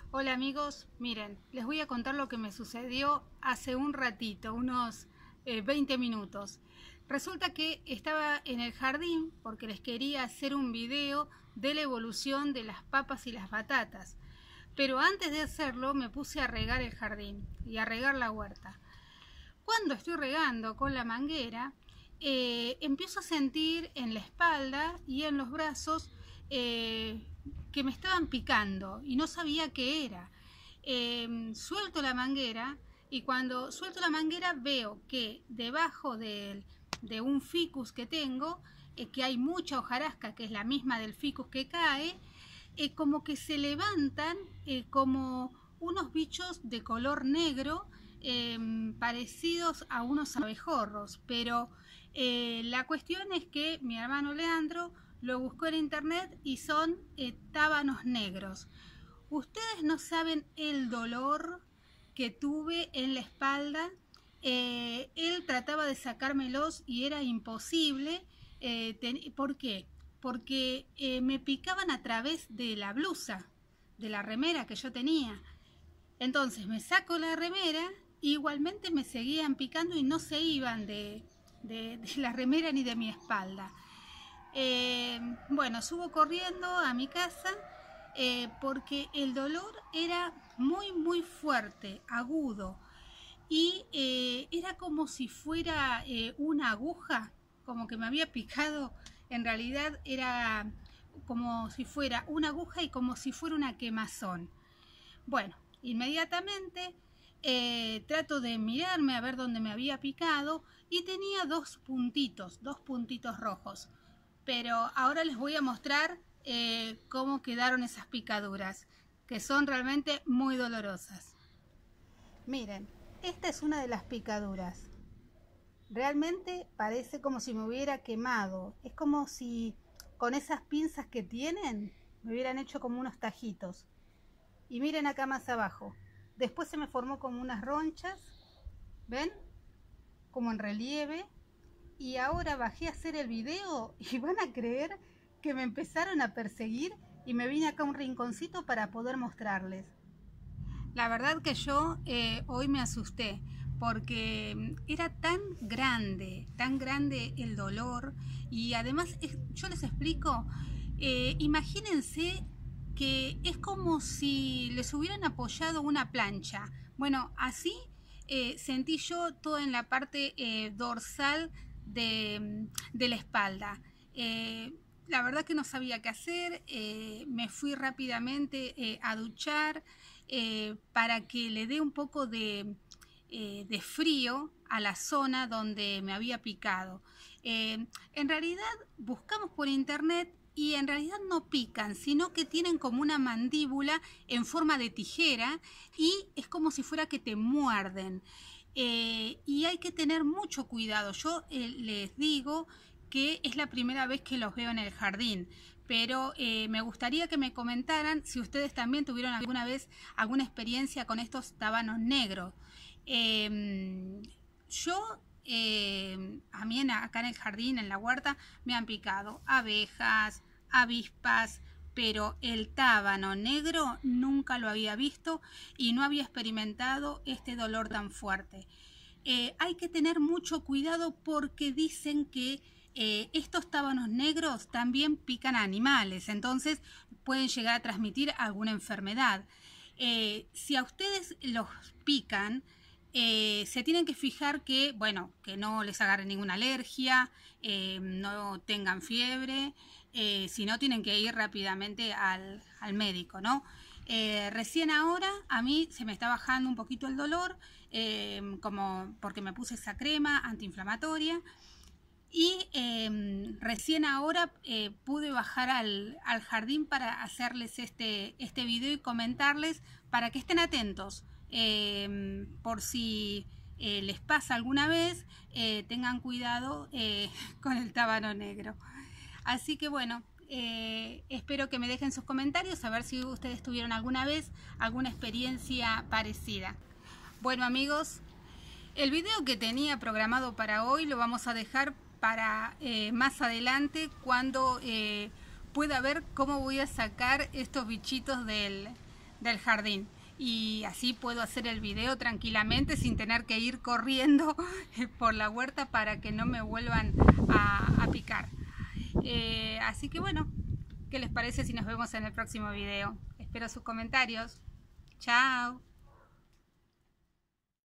Hola amigos, miren, les voy a contar lo que me sucedió hace un ratito, unos 20 minutos. Resulta que estaba en el jardín porque les quería hacer un video de la evolución de las papas y las batatas. Pero antes de hacerlo me puse a regar el jardín y a regar la huerta. Cuando estoy regando con la manguera, empiezo a sentir en la espalda y en los brazos que me estaban picando y no sabía qué era. Suelto la manguera y cuando suelto la manguera veo que debajo de un ficus que tengo, que hay mucha hojarasca, que es la misma del ficus que cae, como que se levantan como unos bichos de color negro, parecidos a unos abejorros, pero la cuestión es que mi hermano Leandro lo buscó en internet y son tábanos negros. Ustedes no saben el dolor que tuve en la espalda. Él trataba de sacármelos y era imposible. ¿Por qué? Porque me picaban a través de la blusa, de la remera que yo tenía. Entonces me saco la remera y igualmente me seguían picando y no se iban de la remera ni de mi espalda. Bueno, subo corriendo a mi casa porque el dolor era muy fuerte, agudo, y era como si fuera una aguja, como que me había picado. En realidad era como si fuera una aguja y como si fuera una quemazón. Bueno, inmediatamente trato de mirarme a ver dónde me había picado y tenía dos puntitos rojos. Pero ahora les voy a mostrar cómo quedaron esas picaduras, que son realmente muy dolorosas. Miren, esta es una de las picaduras. Realmente parece como si me hubiera quemado. Es como si con esas pinzas que tienen me hubieran hecho como unos tajitos. Y miren acá más abajo. Después se me formó como unas ronchas, ¿ven? Como en relieve. Y ahora bajé a hacer el video y van a creer que me empezaron a perseguir y me vine acá a un rinconcito para poder mostrarles. La verdad que yo hoy me asusté porque era tan grande el dolor. Y además yo les explico, imagínense que es como si les hubieran apoyado una plancha. Bueno, así sentí yo todo en la parte dorsal de la espalda. La verdad que no sabía qué hacer. Me fui rápidamente a duchar para que le dé un poco de frío a la zona donde me había picado. En realidad buscamos por internet y en realidad no pican, sino que tienen como una mandíbula en forma de tijera y es como si fuera que te muerden. Y hay que tener mucho cuidado. Yo les digo que es la primera vez que los veo en el jardín, pero me gustaría que me comentaran si ustedes también tuvieron alguna vez alguna experiencia con estos tábanos negros. Yo, a mí acá en el jardín, en la huerta, me han picado abejas, avispas, pero el tábano negro nunca lo había visto y no había experimentado este dolor tan fuerte. Hay que tener mucho cuidado porque dicen que estos tábanos negros también pican a animales, entonces pueden llegar a transmitir alguna enfermedad. Si a ustedes los pican, se tienen que fijar que, bueno, que no les agarre ninguna alergia, no tengan fiebre, si no tienen que ir rápidamente al médico, ¿no? Recién ahora a mí se me está bajando un poquito el dolor, como porque me puse esa crema antiinflamatoria. Y recién ahora pude bajar al jardín para hacerles este video y comentarles para que estén atentos, por si les pasa alguna vez, tengan cuidado con el tábano negro. Así que bueno, espero que me dejen sus comentarios a ver si ustedes tuvieron alguna vez alguna experiencia parecida. Bueno amigos, el video que tenía programado para hoy lo vamos a dejar para más adelante, cuando pueda ver cómo voy a sacar estos bichitos del del jardín. Y así puedo hacer el video tranquilamente sin tener que ir corriendo por la huerta para que no me vuelvan a picar. Así que bueno, ¿qué les parece si nos vemos en el próximo video? Espero sus comentarios. Chao.